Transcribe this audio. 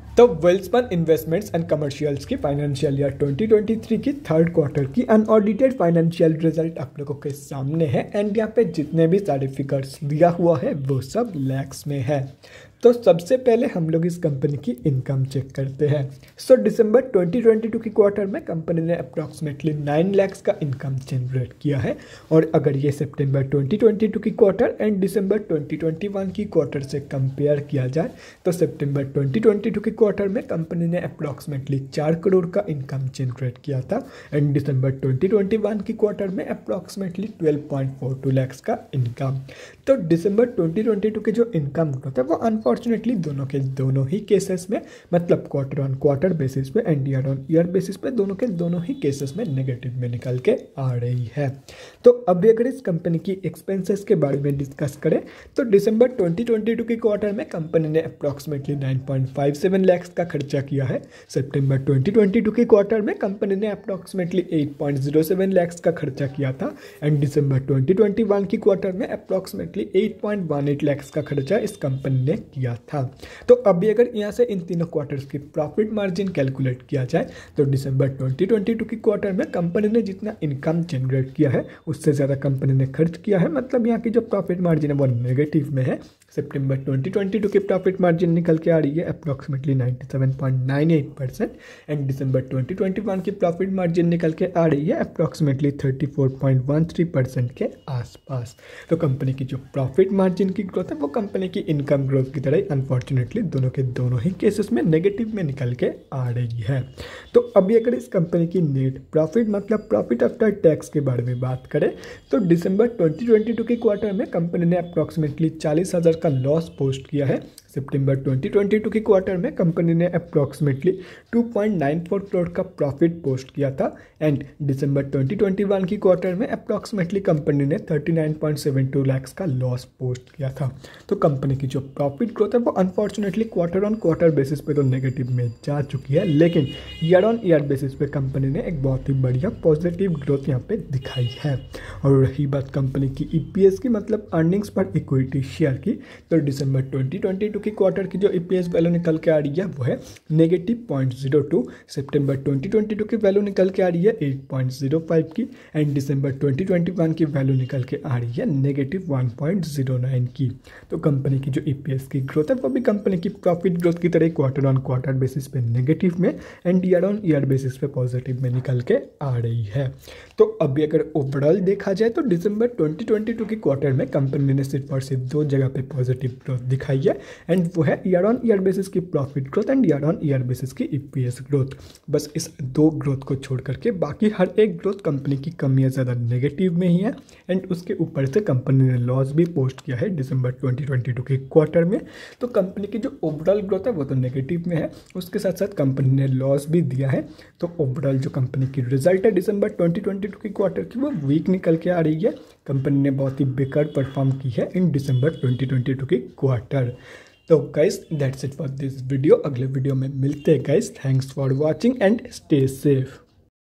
तो Welspun investments and commercials की financial year 2023 की थर्ड क्वार्टर की अनऑडिटेड फाइनेंशियल रिजल्ट आप लोगों के सामने है एंड यहाँ पे जितने भी सारे फिगर्स दिया हुआ है वो सब लैक्स में है। तो सबसे पहले हम लोग इस कंपनी की इनकम चेक करते हैं। सो दिसंबर 2022 की क्वार्टर में कंपनी ने अप्रॉक्सीमेटली 9 लाख का इनकम जनरेट किया है और अगर ये सितंबर 2022 की क्वार्टर एंड दिसंबर 2021 की क्वार्टर से कंपेयर किया जाए तो सितंबर 2022 की क्वार्टर में कंपनी ने अप्रॉक्सीमेटली 4 करोड़ का इनकम जनरेट किया था एंड दिसंबर 2021 की क्वार्टर में अप्रॉक्सीमेटली 12.42 लाख का इनकम। तो दिसंबर 2022 के जो इनकम ग्रोथ है वो अनफॉर्चुनेटली दोनों के दोनों ही केसेस में मतलब क्वार्टर ऑन क्वार्टर बेसिस पे and year on year basis पे दोनों के दोनों ही केसेस में नेगेटिव में निकल के आ रही है। तो अभी अगर इस कंपनी की एक्सपेंसेस के बारे में डिस्कस करें तो दिसंबर 2022 के क्वार्टर में कंपनी ने अप्रॉक्सीमेटली 9.57 लाख का खर्चा किया है। सितंबर 2022 के क्वार्टर में कंपनी ने अप्रॉक्सीमेटली 8.07 लाख का खर्चा किया था एंड दिसंबर 2021 की क्वार्टर में अप्रॉक्सीमेटली 8.18 लाख का खर्चा इस कंपनी ने किया था। तो अभी अगर यहाँ से इन तीनों क्वार्टर्स की प्रॉफिट मार्जिन कैलकुलेट किया जाए तो दिसंबर 2022 की क्वार्टर में कंपनी ने जितना इनकम जनरेट किया है उससे ज़्यादा कंपनी ने खर्च किया है, मतलब यहाँ की जो प्रॉफिट मार्जिन है वो नेगेटिव में है। सितंबर 2022 की प्रॉफिट मार्जिन निकल के आ रही है अप्रॉक्सीमेटली 97.98% एंड दिसंबर 2021 की प्रॉफिट मार्जिन निकल के आ रही है अप्रॉक्सीमेटली 34.13% के आसपास। तो कंपनी की जो प्रॉफिट मार्जिन की ग्रोथ है वो कंपनी की इनकम ग्रोथ की तरह अनफॉर्चुनेटली दोनों के दोनों ही केसेस में नेगेटिव में निकल के आ रही है। तो अभी अगर इस कंपनी की नेट प्रॉफिट मतलब प्रॉफिट आफ्टर टैक्स के बारे में बात करें तो दिसंबर 2022 के क्वार्टर में कंपनी ने अप्रॉक्सीमेटली 40,000 का लॉस पोस्ट किया है। सितंबर 2022 के क्वार्टर में कंपनी ने अप्रॉक्सीमेटली 2.94 करोड़ का प्रॉफिट पोस्ट किया था एंड दिसंबर 2021 की क्वार्टर में अप्रॉक्सीमेटली कंपनी ने 39.72 लाख का लॉस पोस्ट किया था। तो कंपनी की जो प्रॉफिट ग्रोथ है वो unfortunately quarter on quarter basis पे तो नेगेटिव में जा चुकी है, लेकिन ईयर ऑन ईयर बेसिस पे कंपनी ने एक बहुत ही बढ़िया पॉजिटिव ग्रोथ यहाँ पे दिखाई है। और रही बात कंपनी की ईपीएस की मतलब अर्निंग्स पर इक्विटी शेयर की तो दिसंबर 2022 की क्वार्टर की जो ईपीएस वैल्यू निकल के आ रही है वो है -0.02। सितंबर 2022 की वैल्यू निकल के आ रही है 8.05 की एंड दिसंबर 2021 की वैल्यू निकल के आ रही है -1.09 की। तो कंपनी की जो ईपीएस की ग्रोथ है वो भी कंपनी की प्रॉफिट ग्रोथ की तरह क्वार्टर ऑन क्वार्टर बेसिस पे नेगेटिव में and year on year basis पे पॉजिटिव में निकल के आ रही है। तो अभी अगर ओवरऑल देखा जाए तो दिसंबर 2022 की क्वार्टर में कंपनी ने सिर्फ और सिर्फ दो जगह पे पॉजिटिव ग्रोथ दिखाई है एंड वो है ईयर ऑन ईयर बेसिस की profit growth and year on year basis की ईपीएस ग्रोथ। बस इस दो ग्रोथ को छोड़ करके बाकी हर एक ग्रोथ कंपनी की कमियां ज़्यादा नेगेटिव में ही है एंड उसके ऊपर से कंपनी ने लॉस भी पोस्ट किया है दिसंबर 2022 के क्वार्टर में। तो कंपनी की जो ओवरऑल ग्रोथ है वो तो नेगेटिव में है, उसके साथ साथ कंपनी ने लॉस भी दिया है। तो ओवरऑल जो कंपनी की रिजल्ट है दिसंबर 2022 की क्वार्टर की वो वीक निकल के आ रही है। कंपनी ने बहुत ही बेकार परफॉर्म की है इन दिसंबर 2022 की क्वार्टर। तो guys that's it for this video. अगले वीडियो में मिलते हैं guys. Thanks for watching and stay safe.